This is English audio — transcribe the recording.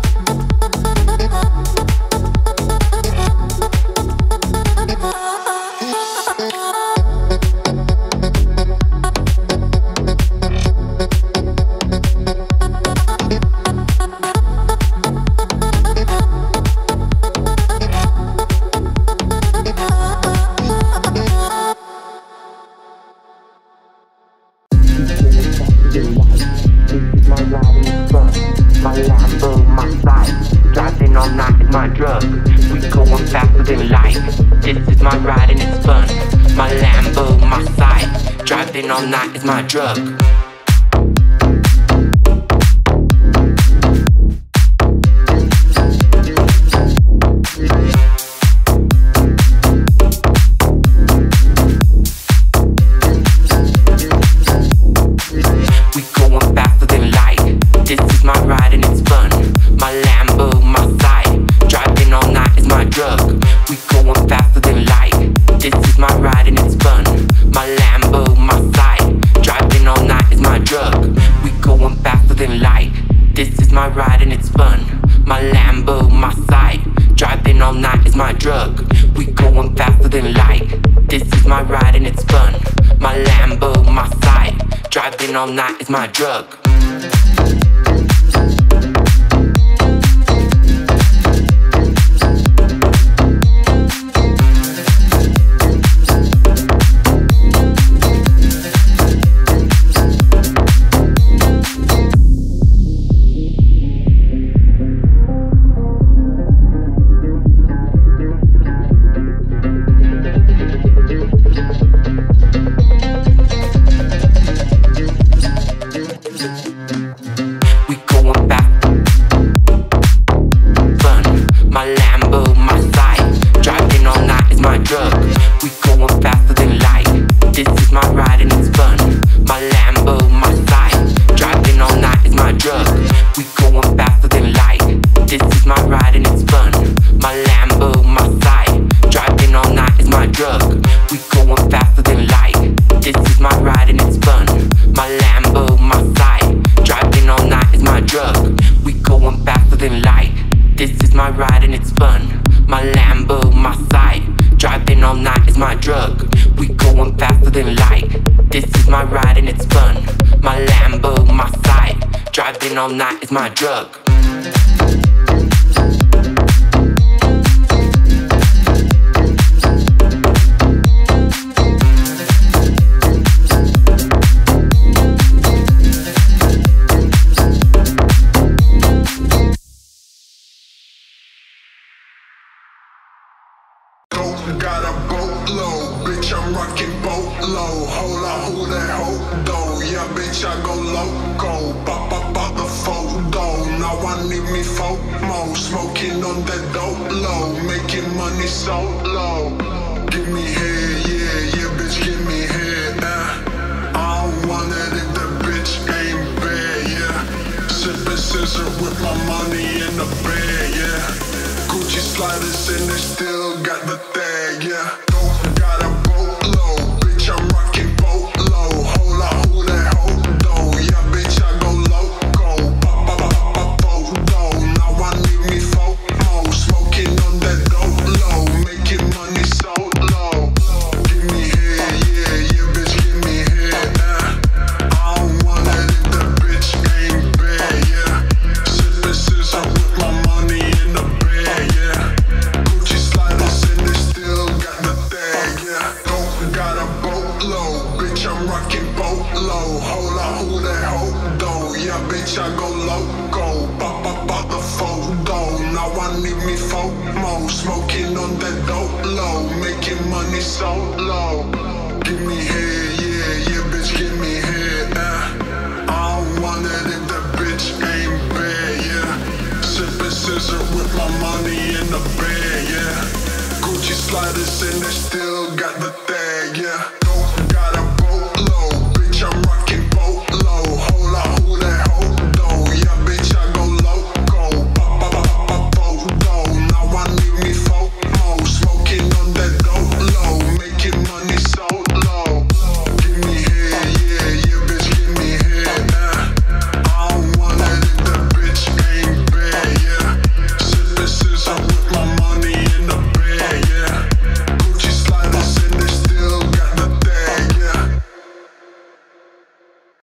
All night is my drug. We going faster than light. This is my ride and it's fun. My Lambo, my side. Driving all night is my drug. We going faster than light. This is my ride and it's fun. My Lambo, my side. Driving all night is my drug. We going faster than light. This is my ride and it's fun. My Lambo, my side. Driving all night is my drug. We going faster than light. This is my ride and it's fun. My Lambo, my side. Driving all night is my drug. All night is my drug. Got a boatload, bitch, I'm rocking boatload. Hold on, who that hoe though? Yeah, bitch, I go loco. Pop the photo. Now I need me FOMO. Smoking on that dope low, making money so low. Give me head, yeah, bitch, give me head. I don't want it if the bitch ain't bad, yeah. Sipping scissor with my money in the bag, yeah. Gucci sliders and they still got the tag, yeah. Got a boatload, bitch, I'm rocking boatload. Hold on, who that hoe though? Yeah, bitch, I go loco. Pop photo. Now I need me FOMO. Smoking on that dope low, making money so low. Give me head, yeah, bitch, give me head. I don't want it if the bitch ain't bad, yeah. Sipping scissor with my money in the bag, yeah. Gucci sliders and they still got the tag, yeah. Got a boatload, bitch, I'm rocking boatload. Hold on, who that hoe though? Yeah, bitch, I go loco. Pop the photo. Now I need me FOMO. Smoking on that dope low, making money so low. Give me head, yeah, bitch, give me head. I don't want it if the bitch ain't bad, yeah. Sipping scissor with my money in the bag, yeah. Gucci sliders and they still got the tag, yeah.